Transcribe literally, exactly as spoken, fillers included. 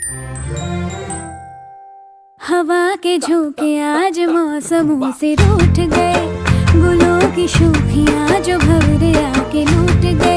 हवा के झोंके आज मौसमों से रूठ गए, गुलों की शोखियाँ जो भंवरे आके लूट गए।